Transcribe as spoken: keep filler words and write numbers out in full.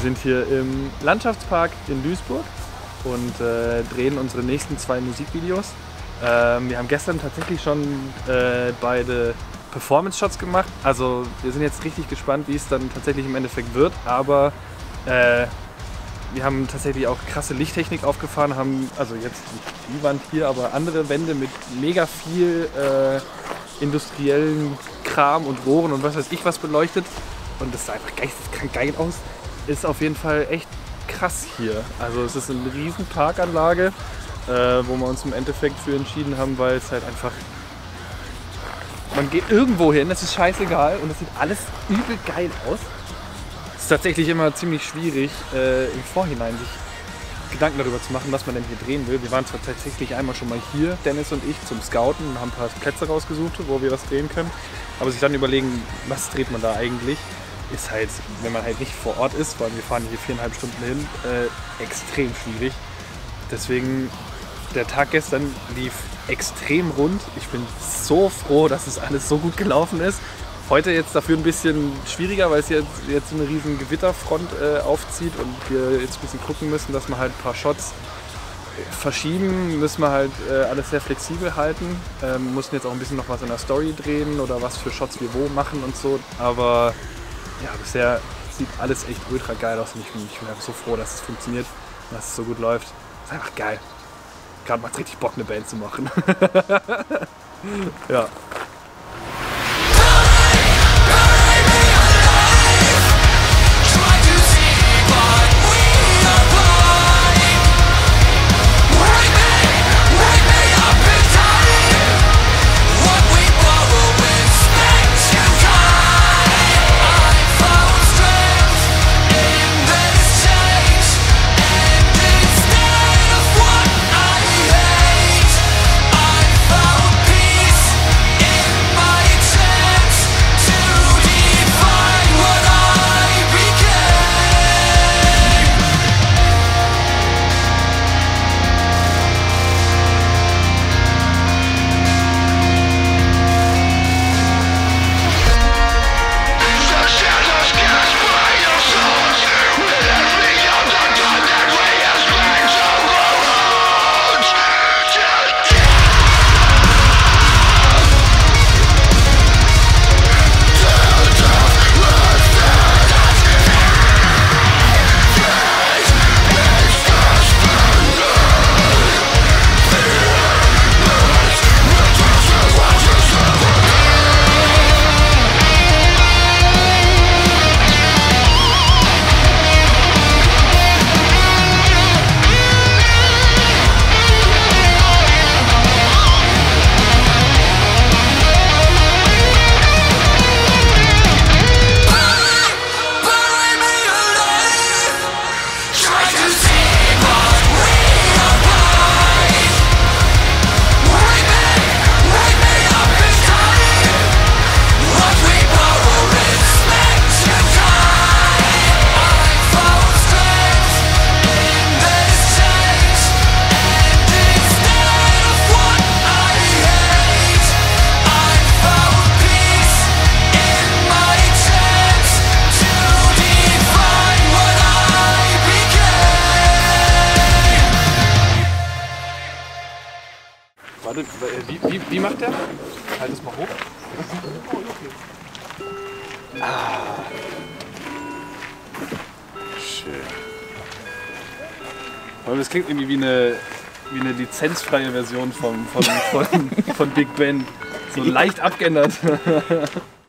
sind hier im Landschaftspark in Duisburg und äh, drehen unsere nächsten zwei Musikvideos. Ähm, wir haben gestern tatsächlich schon äh, beide Performance-Shots gemacht. Also wir sind jetzt richtig gespannt, wie es dann tatsächlich im Endeffekt wird. Aber äh, wir haben tatsächlich auch krasse Lichttechnik aufgefahren, haben also jetzt nicht die Wand hier, aber andere Wände mit mega viel äh, industriellen Kram und Rohren und was weiß ich was beleuchtet. Und das sah einfach geisteskrank geil aus. Ist auf jeden Fall echt krass hier. Also es ist eine riesen Parkanlage, äh, wo wir uns im Endeffekt für entschieden haben, weil es halt einfach... Man geht irgendwo hin, das ist scheißegal und das sieht alles übel geil aus. Es ist tatsächlich immer ziemlich schwierig, äh, im Vorhinein sich Gedanken darüber zu machen, was man denn hier drehen will. Wir waren zwar tatsächlich einmal schon mal hier, Dennis und ich, zum Scouten und haben ein paar Plätze rausgesucht, wo wir was drehen können. Aber sich dann überlegen, was dreht man da eigentlich, ist halt, wenn man halt nicht vor Ort ist, weil wir fahren hier viereinhalb Stunden hin, äh, extrem schwierig. Deswegen, der Tag gestern lief extrem rund. Ich bin so froh, dass es alles so gut gelaufen ist. Heute jetzt dafür ein bisschen schwieriger, weil es jetzt, jetzt eine riesen Gewitterfront äh, aufzieht und wir jetzt ein bisschen gucken müssen, dass wir halt ein paar Shots verschieben, müssen wir halt äh, alles sehr flexibel halten. Ähm, mussten jetzt auch ein bisschen noch was in der Story drehen oder was für Shots wir wo machen und so. Aber ja, bisher sieht alles echt ultra geil aus und ich bin, ich bin einfach so froh, dass es funktioniert und dass es so gut läuft. Das ist einfach geil. Gerade macht es richtig Bock, eine Band zu machen. Ja. Warte, wie, wie, wie macht der? Halt es mal hoch. Ah. Schön. Aber das klingt irgendwie wie eine, wie eine lizenzfreie Version von, von, von, von Big Ben. So leicht abgeändert.